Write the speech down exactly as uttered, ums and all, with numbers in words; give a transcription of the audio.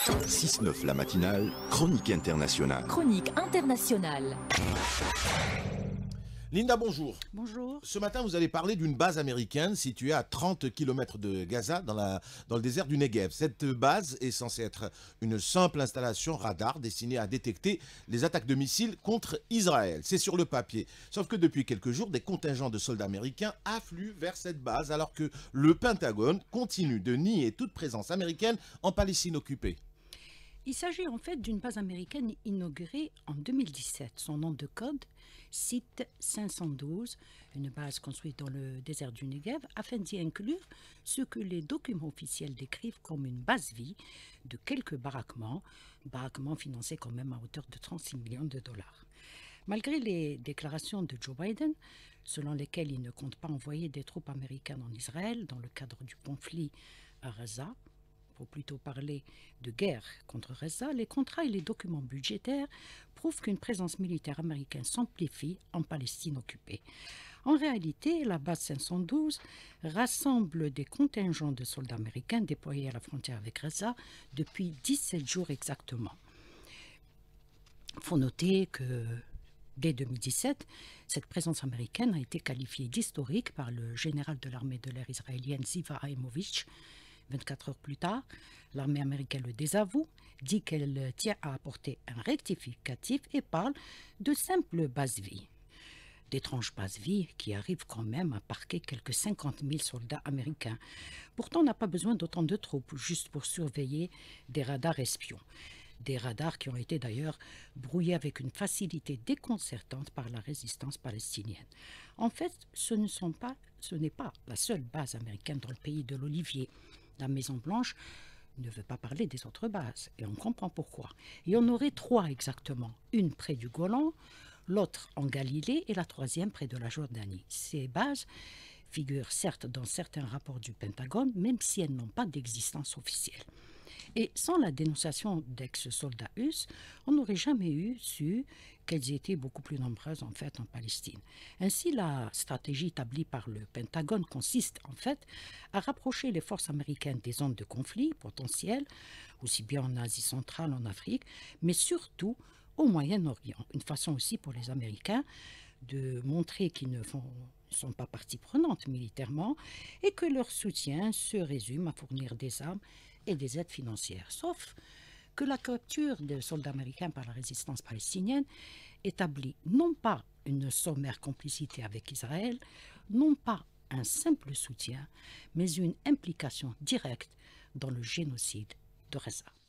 six neuf la matinale, chronique internationale. Chronique internationale. Linda, bonjour. Bonjour. Ce matin, vous allez parler d'une base américaine située à trente kilomètres de Gaza, dans, la, dans le désert du Negev. Cette base est censée être une simple installation radar destinée à détecter les attaques de missiles contre Israël. C'est sur le papier. Sauf que depuis quelques jours, des contingents de soldats américains affluent vers cette base alors que le Pentagone continue de nier toute présence américaine en Palestine occupée. Il s'agit en fait d'une base américaine inaugurée en deux mille dix-sept. Son nom de code, site cinq cent douze, une base construite dans le désert du Negev, afin d'y inclure ce que les documents officiels décrivent comme une base-vie de quelques baraquements, baraquements financés quand même à hauteur de trente-six millions de dollars. Malgré les déclarations de Joe Biden, selon lesquelles il ne compte pas envoyer des troupes américaines en Israël dans le cadre du conflit à Gaza, pour plutôt parler de guerre contre Gaza, les contrats et les documents budgétaires prouvent qu'une présence militaire américaine s'amplifie en Palestine occupée. En réalité, la base cinq cent douze rassemble des contingents de soldats américains déployés à la frontière avec Gaza depuis dix-sept jours exactement. Il faut noter que dès deux mille dix-sept, cette présence américaine a été qualifiée d'historique par le général de l'armée de l'air israélienne Ziva Haïmovitch. vingt-quatre heures plus tard, l'armée américaine le désavoue, dit qu'elle tient à apporter un rectificatif et parle de simple base-vie. D'étranges base-vie qui arrivent quand même à parquer quelques cinquante mille soldats américains. Pourtant, on n'a pas besoin d'autant de troupes juste pour surveiller des radars espions. Des radars qui ont été d'ailleurs brouillés avec une facilité déconcertante par la résistance palestinienne. En fait, ce ne sont pas, ce n'est pas la seule base américaine dans le pays de l'Olivier. La Maison-Blanche ne veut pas parler des autres bases, et on comprend pourquoi. Il y en aurait trois exactement, une près du Golan, l'autre en Galilée et la troisième près de la Jordanie. Ces bases figurent certes dans certains rapports du Pentagone, même si elles n'ont pas d'existence officielle. Et sans la dénonciation d'ex-soldats U S, on n'aurait jamais eu su qu'elles étaient beaucoup plus nombreuses en fait en Palestine. Ainsi, la stratégie établie par le Pentagone consiste en fait à rapprocher les forces américaines des zones de conflit potentielles, aussi bien en Asie centrale, en Afrique, mais surtout au Moyen-Orient. Une façon aussi pour les Américains de montrer qu'ils ne font ne sont pas partie prenante militairement et que leur soutien se résume à fournir des armes et des aides financières. Sauf que la capture des soldats américains par la résistance palestinienne établit non pas une sommaire complicité avec Israël, non pas un simple soutien, mais une implication directe dans le génocide de Gaza.